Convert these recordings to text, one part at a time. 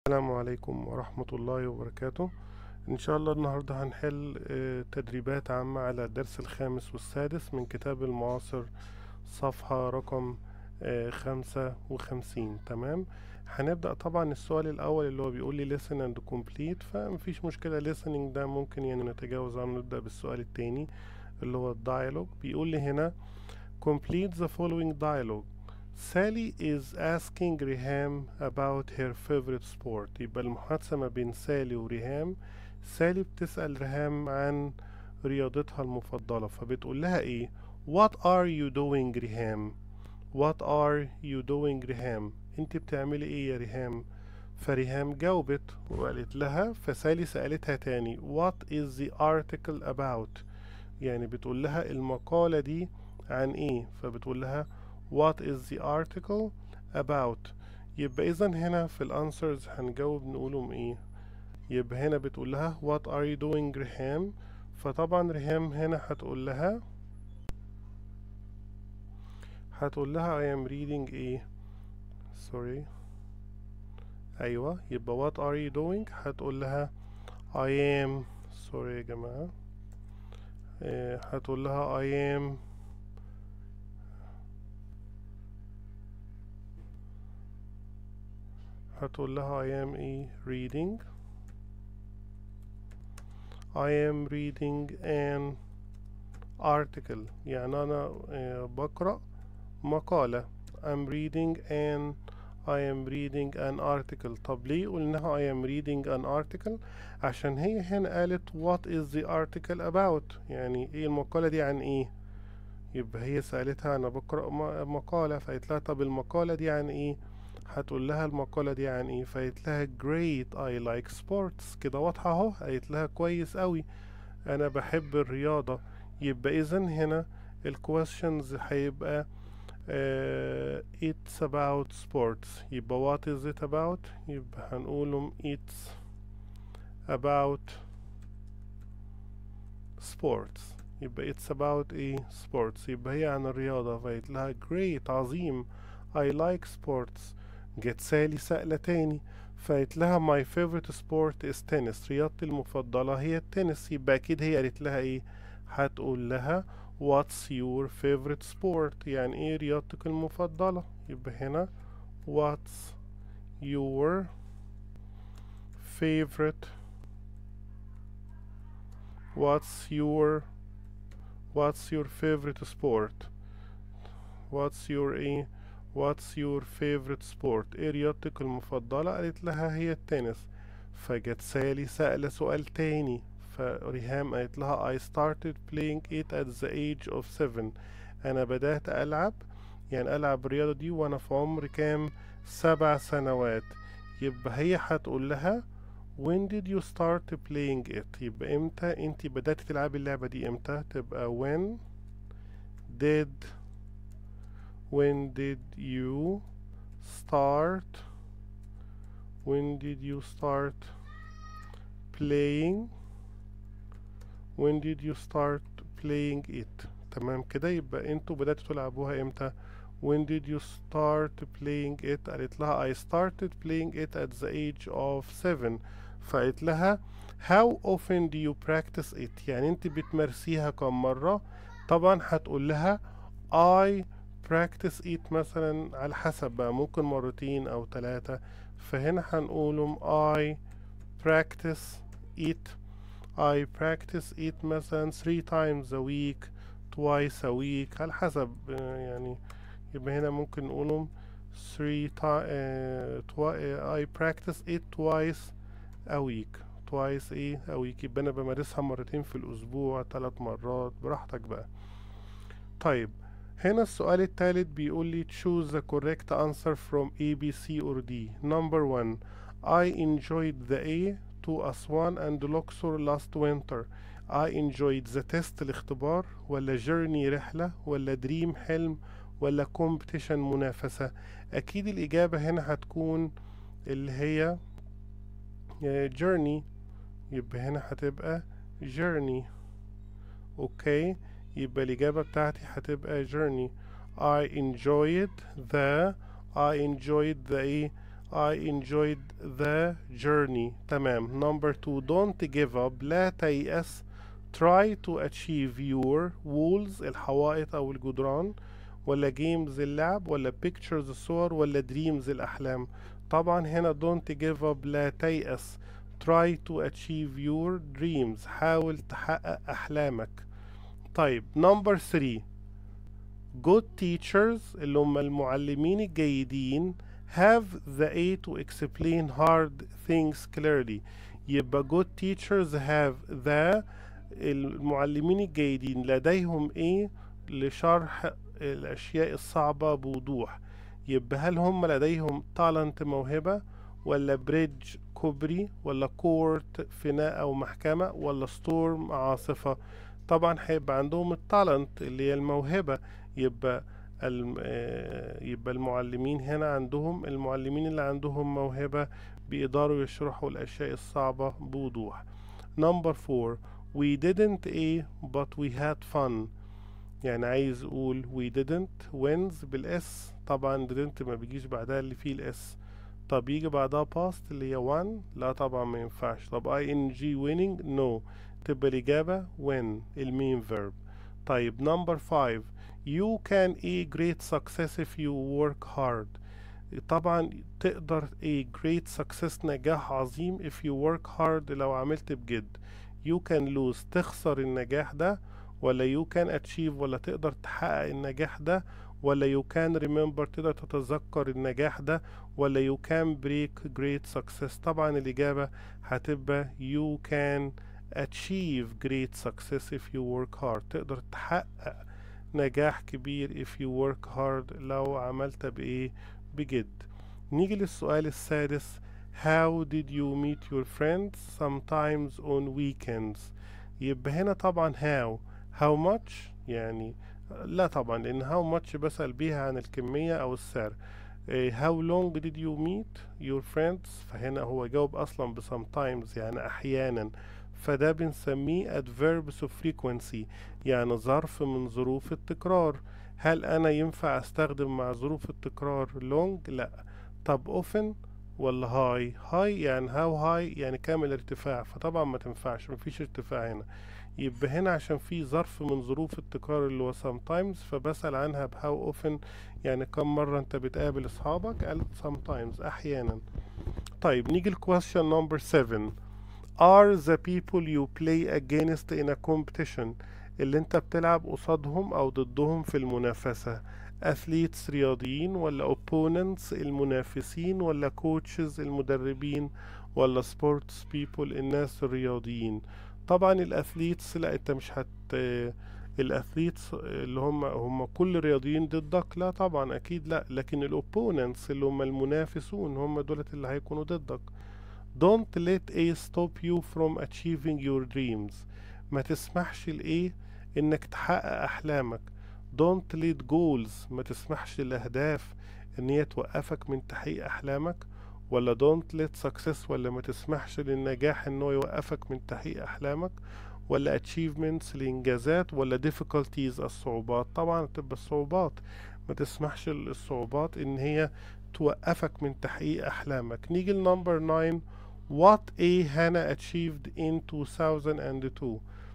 السلام عليكم ورحمة الله وبركاته. إن شاء الله النهاردة هنحل تدريبات عامة على الدرس الخامس والسادس من كتاب المعاصر، صفحة رقم 55. تمام. هنبدأ طبعا السؤال الأول اللي هو بيقول لي listen and complete، فمفيش مشكلة. listening ده ممكن نتجاوز عنه، نبدأ بالسؤال التاني اللي هو الدايلوج. بيقول لي هنا complete the following dialogue. Sally is asking ريهام about her favorite sport. يبقى المحادثة ما بين سالي وريهام. سالي بتسأل ريهام عن رياضتها المفضلة، فبتقول لها ايه؟ What are you doing ريهام؟ What are you doing ريهام؟ انت بتعملي ايه يا ريهام؟ فريهام جاوبت وقالت لها، فسالي سألتها تاني What is the article about؟ يعني بتقول لها المقالة دي عن ايه؟ فبتقول لها What is the article about؟ يبقى إذا هنا في الانسرز هنجاوب نقولهم ايه؟ يبقى هنا بتقول لها What are you doing ريهام؟ فطبعا ريهام هنا هتقول لها I am reading ايه؟ sorry، ايوه. يبقى what are you doing هتقول لها I am sorry يا جماعة، هتقول لها I am ايه reading. I am reading an article، يعني أنا بقرأ مقالة. I am reading an article. طب ليه قلناها I am reading an article؟ عشان هي هنا قالت what is the article about، يعني ايه المقالة دي عن ايه؟ يبقى هي سألتها أنا بقرأ مقالة، فقالت لها طب المقالة دي عن ايه؟ هتقول لها المقالة دي عن ايه؟ فقالت لها great I like sports. كده واضحة اهو، قالت لها كويس قوي أنا بحب الرياضة. يبقى إذا هنا الكويشنز هيبقى it's about sports. يبقى what is it about؟ يبقى هنقولهم it's about sports. يبقى it's about ايه؟ sports. يبقى هي عن الرياضة، فقلت لها great عظيم I like sports. جت سالي سألة تاني، فقلت لها my favorite sport is tennis. رياضتي المفضلة هي التنس. يبقى أكيد هي قالت لها ايه؟ هتقول لها what's your favorite sport؟ يعني ايه رياضتك المفضلة؟ يبقى هنا what's your favorite what's your what's your favorite sport؟ what's your ايه؟ what's your favorite sport؟ ايه رياضتك المفضلة؟ قالت لها هي التنس. فجت سالي سألة سؤال تاني، فريهام قالت لها I started playing it at the age of 7. أنا بدأت ألعب الرياضة دي وأنا في عمر كام؟ 7 سنوات. يبقى هي هتقول لها when did you start playing it؟ يبقى امتى انتي بدأت تلعبي اللعبة دي؟ امتى؟ تبقى did when did you start when did you start playing when did you start playing it؟ تمام كده. يبقى انتوا بدأتوا تلعبوها امتى؟ when did you start playing it؟ قالت لها I started playing it at the age of 7. فقالت لها how often do you practice it؟ يعني انت بتمارسيها كم مرة؟ طبعا هتقول لها I practice it مثلا، على حسب بقى، ممكن مرتين او 3. فهنا هنقولهم I practice it مثلا 3 times a week، twice a week، على حسب يعني. يبقى هنا ممكن نقولهم 3 I practice it twice a week. twice a week، يبقى أنا بمارسها مرتين في الأسبوع، 3 مرات، براحتك بقى. طيب هنا السؤال الثالث بيقول لي choose the correct answer from A, B, C or D. Number 1 I enjoyed the A to Aswan and Luxor last winter. I enjoyed the test الاختبار، ولا journey رحلة، ولا dream حلم، ولا competition منافسة؟ أكيد الإجابة هنا هتكون اللي هي journey. يبقى هنا هتبقى journey. اوكي، يبقى الإجابة بتاعتي هتبقى journey. I enjoyed the I enjoyed the journey. تمام. number 2 don't give up. لا تيأس. try to achieve your walls الحوائط أو الجدران، ولا games اللعب، ولا pictures الصور، ولا dreams الأحلام. طبعا هنا don't give up لا تيأس. try to achieve your dreams حاول تحقق أحلامك. طيب number 3 good teachers اللي هم المعلمين الجيدين have the A to explain hard things clearly. يبقى good teachers have the المعلمين الجيدين لديهم A لشرح الأشياء الصعبة بوضوح. يبقى هل هم لديهم talent موهبة، ولا بريدج كوبري، ولا كورت فناء أو محكمة، ولا ستورم عاصفة؟ طبعا هيبقى عندهم التالنت اللي هي الموهبة. يبقى يبقى المعلمين هنا عندهم المعلمين اللي عندهم موهبة بيقدروا يشرحوا الأشياء الصعبة بوضوح. number 4 we didn't A but we had fun. يعني عايز اقول we didn't wins بالاس. طبعا didn't ما بيجيش بعدها اللي فيه الاس. طب يجي بعدها past اللي هي won؟ لا طبعا ما ينفعش. طب ing winning؟ no. تبقى الإجابة win المين verb. طيب number 5 you can a great success if you work hard. طبعا تقدر a great success نجاح عظيم if you work hard لو عملت بجد. you can lose تخسر النجاح ده، ولا you can achieve ولا تقدر تحقق النجاح ده، ولا you can remember تقدر تتذكر النجاح ده، ولا you can break great success؟ طبعا الإجابة هتبقى you can achieve great success if you work hard. تقدر تحقق نجاح كبير if you work hard لو عملت بإيه؟ بجد. نيجي للسؤال السادس how did you meet your friends sometimes on weekends. يبقى هنا طبعا how much يعني لا طبعا، لأن how much بسأل بيها عن الكمية أو السعر. how long did you meet your friends؟ فهنا هو جاوب أصلا ب sometimes يعني أحيانا، فده بنسميه adverbs of frequency يعني ظرف من ظروف التكرار. هل أنا ينفع أستخدم مع ظروف التكرار long؟ لا. طب often ولا high يعني how high يعني كام الارتفاع، فطبعا ما تنفعش، مفيش ارتفاع هنا. يبقى هنا عشان في ظرف من ظروف التكرار اللي هو sometimes فبسأل عنها ب how often يعني كم مرة انت بتقابل اصحابك، قال sometimes أحيانا. طيب نيجي ل question number 7 are the people you play against in a competition اللي انت بتلعب قصادهم او ضدهم في المنافسة athletes رياضيين، ولا opponents المنافسين، ولا coaches المدربين، ولا sports people الناس الرياضيين؟ طبعا الاثليتس لا انت مش الاثليتس اللي هم كل الرياضيين ضدك، لا طبعا اكيد لا. لكن الاوبوننتس اللي هم المنافسون هم دولت اللي هيكونوا ضدك. don't let A stop you from achieving your dreams. ما تسمحش لإيه انك تحقق احلامك. don't let goals ما تسمحش للاهداف ان هي توقفك من تحقيق احلامك، ولا don't let success ولا ما تسمحش للنجاح انه يوقفك من تحقيق احلامك، ولا achievements الانجازات، ولا difficulties الصعوبات؟ طبعا تبقى الصعوبات، ما تسمحش للصعوبات ان هي توقفك من تحقيق احلامك. نيجي لنمبر 9 what A Hannah achieved in 2002.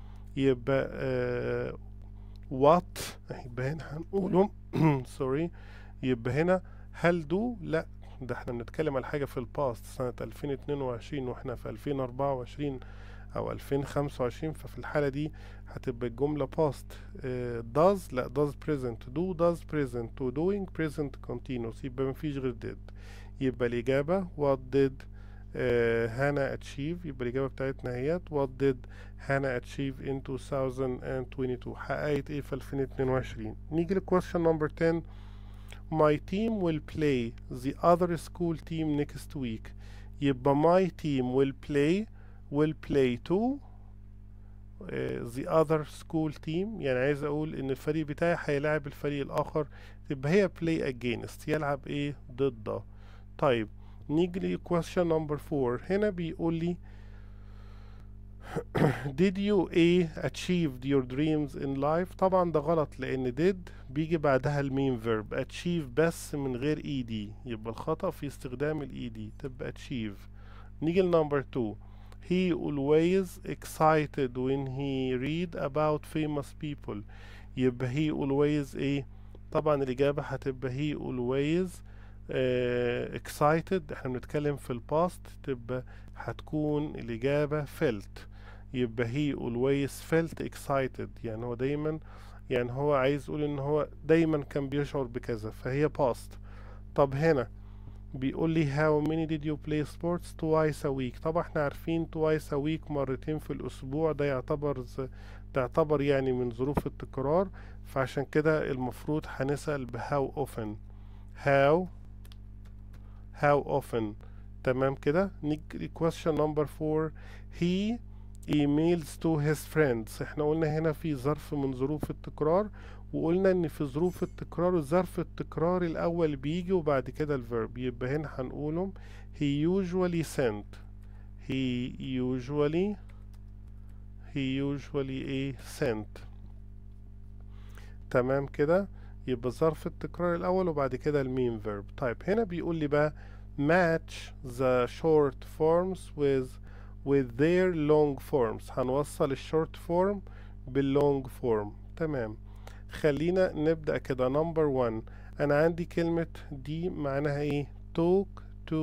يبقى what يبقى هنا هنقوله sorry. يبقى هنا هل do؟ لا ده احنا بنتكلم على حاجة في الباست سنة 2022 واحنا في 2024 او 2025، ففي الحالة دي هتبقى الجملة past. does لا does present do does present to doing present continuous يبقى مفيش غير did. يبقى الإجابة what did Hannah achieve. يبقى الإجابة بتاعتنا هي what did Hannah achieve in 2022 حققت ايه في 2022. نيجي ل question number 10 my team will play the other school team next week. يبقى my team will play to the other school team يعني عايز اقول ان الفريق بتاعي هيلاعب الفريق الاخر، تبقى هي play against يلعب ايه ضده. طيب نيجي ل question number 4 هنا بيقول لي did you achieved your dreams in life؟ طبعا ده غلط، لان did بيجي بعدها المين verb achieve بس من غير ed، يبقى الخطأ في استخدام ed، تبقى achieve. نيجي لنمبر 2. he always excited when he read about famous people. يبقى he always طبعا الإجابة هتبقى he always excited، احنا بنتكلم في الباست، تبقى هتكون الإجابة felt. يبقى he always felt excited، يعني هو دايما، يعني هو عايز يقول ان هو دايما كان بيشعر بكذا، فهي past. طب هنا بيقول لي how many did you play sports twice a week؟ طبعا احنا عارفين twice a week مرتين في الأسبوع، ده تعتبر يعني من ظروف التكرار، فعشان كده المفروض هنسأل ب how often. how often. تمام كده. نيجي question number 4. he emails to his friends. احنا قلنا هنا في ظرف من ظروف التكرار، وقلنا ان في ظروف التكرار ظرف التكرار الاول بيجي وبعد كده الفيرب، يبقى هنا هنقولهم he usually sent. he usually sent. تمام كده، يبقى ظرف التكرار الاول وبعد كده المين فيرب. طيب هنا بيقول لي بقى match the short forms with their long forms. هنوصل الشورت فورم باللونج فورم. تمام، خلينا نبدأ كده. نمبر 1، أنا عندي كلمة دي معناها إيه؟ talk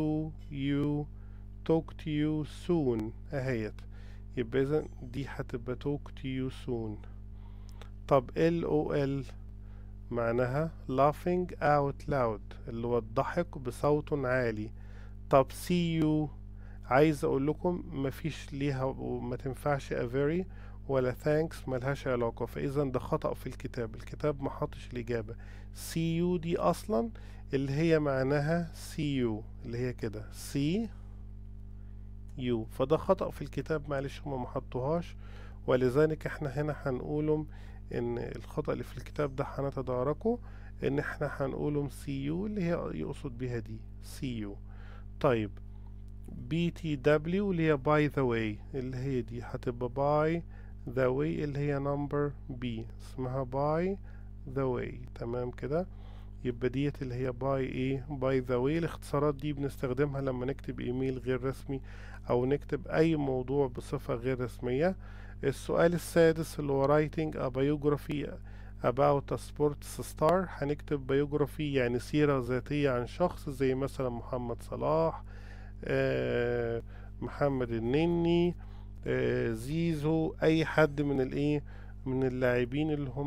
to you soon أهيت، يبقى إذا دي هتبقى talk to you soon. طب LOL معناها laughing out loud، اللي هو الضحك بصوت عالي. طب see you عايز اقول لكم مفيش ليها وما تنفعش a very ولا thanks، ملهاش علاقة، فاذا ده خطأ في الكتاب ما حطش الإجابة. see you دي اصلا اللي هي معناها see you، اللي هي كده see you، فده خطأ في الكتاب، معلش هما ما حطوهاش، ولذلك احنا هنا هنقولهم ان الخطأ اللي في الكتاب ده هنتداركه، ان احنا هنقولهم see you اللي هي يقصد بيها دي see you. طيب BTW اللي هي by the way، اللي هي دي هتبقى by the way اللي هي نمبر B، اسمها by the way. تمام كده، يبقى ديت اللي هي by the way. الاختصارات دي بنستخدمها لما نكتب ايميل غير رسمي او نكتب اي موضوع بصفة غير رسمية. السؤال السادس اللي هو writing a biography about a sports star، هنكتب biography يعني سيرة ذاتية عن شخص زي مثلا محمد صلاح، محمد النني، زيزو، اي حد من اللاعبين اللي هم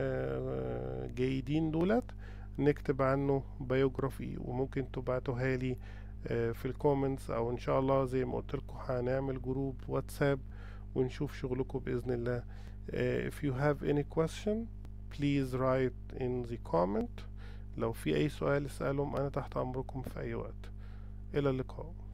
جيدين دولت، نكتب عنه بايوجرافي، وممكن تبعتوها لي في الكومنتس، او ان شاء الله زي ما قلت لكم هنعمل جروب واتساب ونشوف شغلكم بإذن الله. if you have any question please write in the comment. لو في اي سؤال اسألهم، انا تحت امركم في اي وقت. إلى اللقاء.